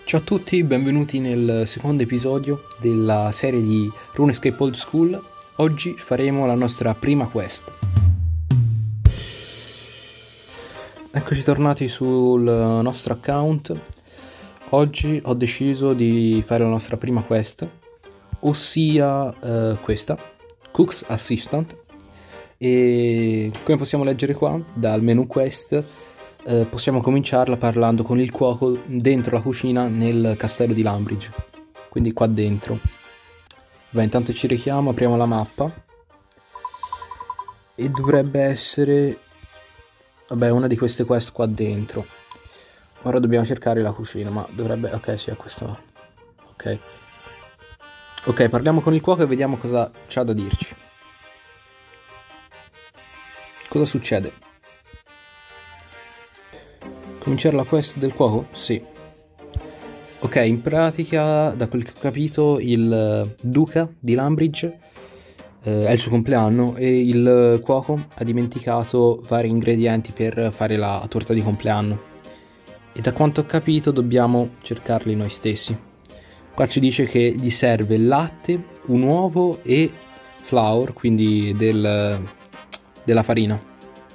Ciao a tutti, benvenuti nel secondo episodio della serie di RuneScape Old School. Oggi faremo la nostra prima quest. Eccoci tornati sul nostro account. Oggi ho deciso di fare la nostra prima quest, ossia questa, Cook's Assistant. E come possiamo leggere qua dal menu quest, possiamo cominciarla parlando con il cuoco dentro la cucina nel castello di Lumbridge, quindi qua dentro. Beh, intanto ci richiamo, apriamo la mappa e dovrebbe essere una di queste quest qua dentro. Ora dobbiamo cercare la cucina, ma dovrebbe, ok, sì, è questa. Ok, parliamo con il cuoco e vediamo cosa c'ha da dirci. Cosa succede? Cominciare la quest del cuoco? Sì. Ok, in pratica, da quel che ho capito, il duca di Lumbridge è il suo compleanno e il cuoco ha dimenticato vari ingredienti per fare la torta di compleanno. E da quanto ho capito dobbiamo cercarli noi stessi. Qua ci dice che gli serve latte, un uovo e flour, quindi della farina.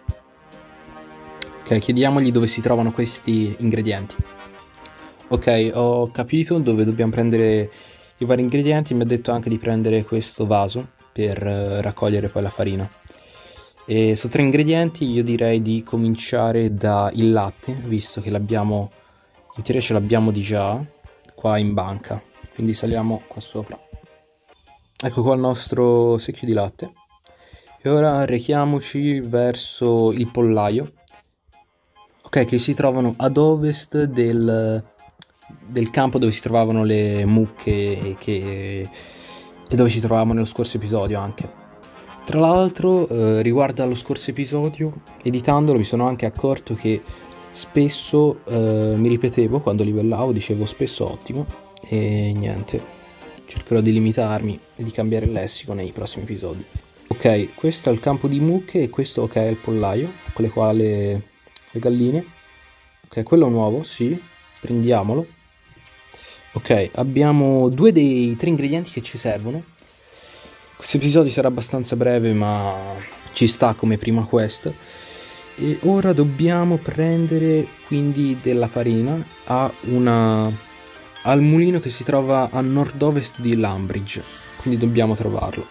Ok, chiediamogli dove si trovano questi ingredienti. Ok, ho capito dove dobbiamo prendere i vari ingredienti. Mi ha detto anche di prendere questo vaso per raccogliere poi la farina. E su 3 ingredienti io direi di cominciare dal latte, visto che l'abbiamo, in teoria ce l'abbiamo di già qua in banca. Quindi saliamo qua sopra. Ecco qua il nostro secchio di latte. E ora rechiamoci verso il pollaio. Ok, che si trovano ad ovest del campo dove si trovavano le mucche e dove ci trovavamo nello scorso episodio anche. Tra l'altro, riguardo allo scorso episodio, editandolo mi sono anche accorto che spesso mi ripetevo quando livellavo, dicevo spesso ottimo e niente, cercherò di limitarmi e di cambiare il lessico nei prossimi episodi. Ok, questo è il campo di mucche e questo ok è il pollaio, con le quali le galline. Ok, quello nuovo, sì, prendiamolo. Ok, abbiamo 2 dei 3 ingredienti che ci servono. Questo episodio sarà abbastanza breve, ma ci sta come prima quest. E ora dobbiamo prendere quindi della farina al mulino che si trova a nord-ovest di Lumbridge. Quindi dobbiamo trovarlo.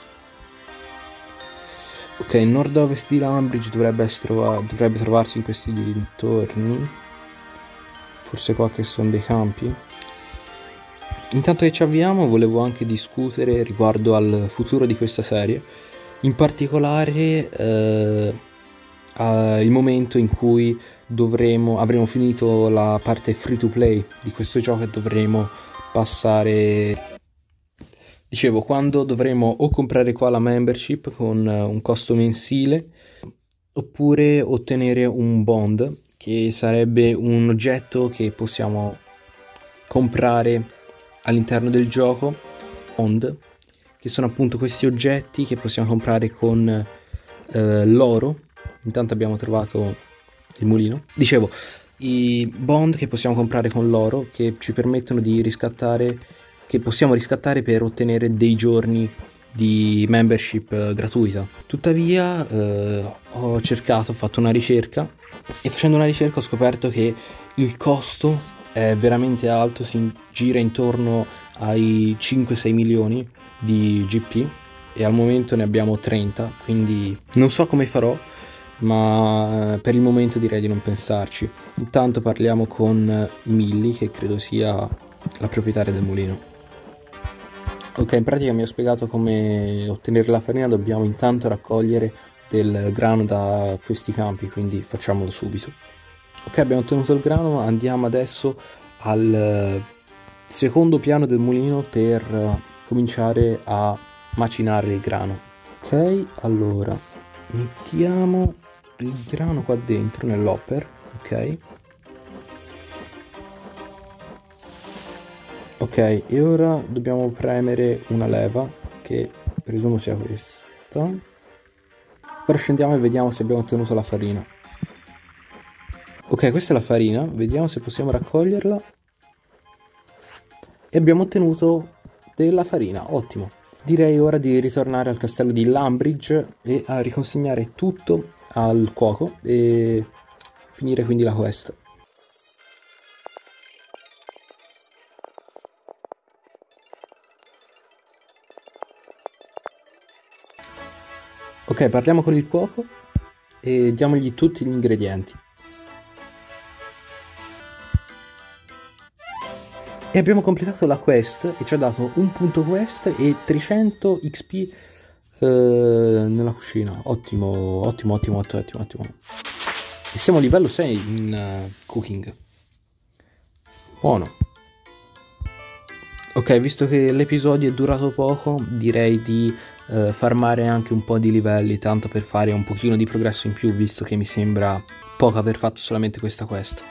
Ok, nord-ovest di Lumbridge dovrebbe trovarsi in questi dintorni. Forse qua che sono dei campi. Intanto che ci avviamo volevo anche discutere riguardo al futuro di questa serie, in particolare il momento in cui avremo finito la parte free to play di questo gioco e dovremo passare, dicevo, quando dovremo o comprare qua la membership con un costo mensile oppure ottenere un bond, che sarebbe un oggetto che possiamo comprare all'interno del gioco, bond, che sono appunto questi oggetti che possiamo comprare con l'oro. Intanto abbiamo trovato il mulino. Dicevo, i bond che possiamo comprare con l'oro che ci permettono di riscattare, che possiamo riscattare per ottenere dei giorni di membership gratuita. Tuttavia ho fatto una ricerca e facendo una ricerca ho scoperto che il costo è veramente alto, si gira intorno ai 5-6 milioni di GP e al momento ne abbiamo 30, quindi non so come farò, ma per il momento direi di non pensarci. Intanto parliamo con Millie, che credo sia la proprietaria del mulino. Ok, in pratica mi ha spiegato come ottenere la farina. Dobbiamo intanto raccogliere del grano da questi campi, quindi facciamolo subito. Ok, abbiamo ottenuto il grano, andiamo adesso al secondo piano del mulino per cominciare a macinare il grano. Ok, allora mettiamo il grano qua dentro nell'hopper, ok. Ok, e ora dobbiamo premere una leva, che presumo sia questa. Ora scendiamo e vediamo se abbiamo ottenuto la farina. Ok, questa è la farina, vediamo se possiamo raccoglierla. e abbiamo ottenuto della farina, ottimo. Direi ora di ritornare al castello di Lumbridge e a riconsegnare tutto al cuoco e finire quindi la quest. Ok, parliamo con il cuoco e diamogli tutti gli ingredienti. E abbiamo completato la quest e ci ha dato un punto quest e 300 XP nella cucina. Ottimo, ottimo, ottimo, ottimo, ottimo. E siamo a livello 6 in cooking. Buono. Ok, visto che l'episodio è durato poco, direi di farmare anche un po' di livelli, tanto per fare un pochino di progresso in più, visto che mi sembra poco aver fatto solamente questa quest.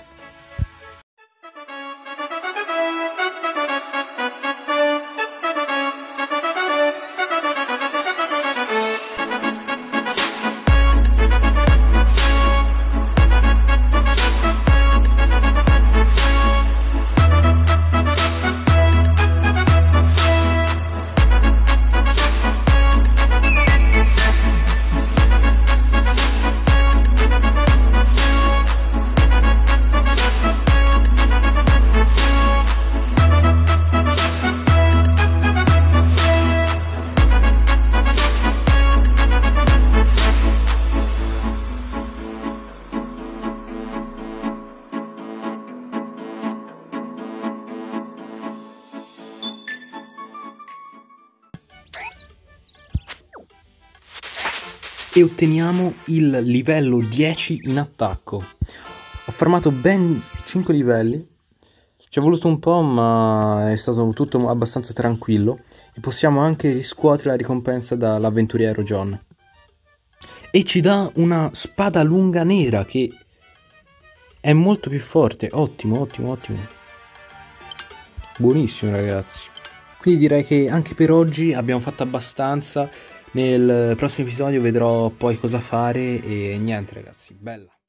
E otteniamo il livello 10 in attacco. Ho farmato ben 5 livelli, ci è voluto un po' ma è stato tutto abbastanza tranquillo e possiamo anche riscuotere la ricompensa dall'avventuriero John. E ci dà una spada lunga nera che è molto più forte. Ottimo, ottimo, ottimo. Buonissimo ragazzi. Quindi direi che anche per oggi abbiamo fatto abbastanza. Nel prossimo episodio vedrò poi cosa fare e niente ragazzi, bella.